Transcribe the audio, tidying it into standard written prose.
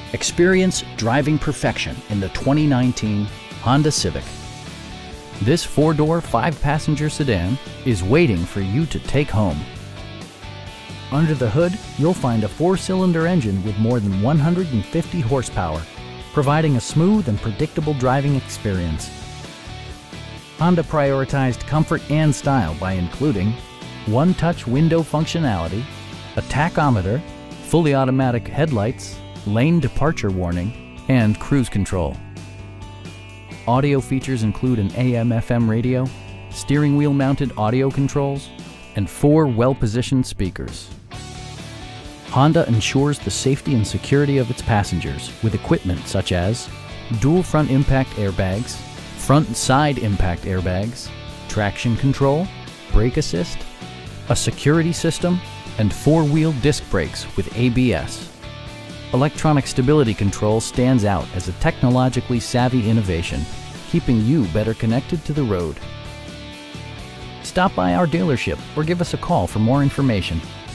Experience driving perfection in the 2019 Honda Civic. This four-door, five-passenger sedan is waiting for you to take home. Under the hood, you'll find a four-cylinder engine with more than 150 horsepower, providing a smooth and predictable driving experience. Honda prioritized comfort and style by including one-touch window functionality, a tachometer, fully automatic headlights, lane departure warning, and cruise control. Audio features include an AM/FM radio, steering wheel mounted audio controls, and 4 well-positioned speakers. Honda ensures the safety and security of its passengers with equipment such as dual front impact airbags, front and side impact airbags, traction control, brake assist, a security system, and 4-wheel disc brakes with ABS. Electronic stability control stands out as a technologically savvy innovation, keeping you better connected to the road. Stop by our dealership or give us a call for more information.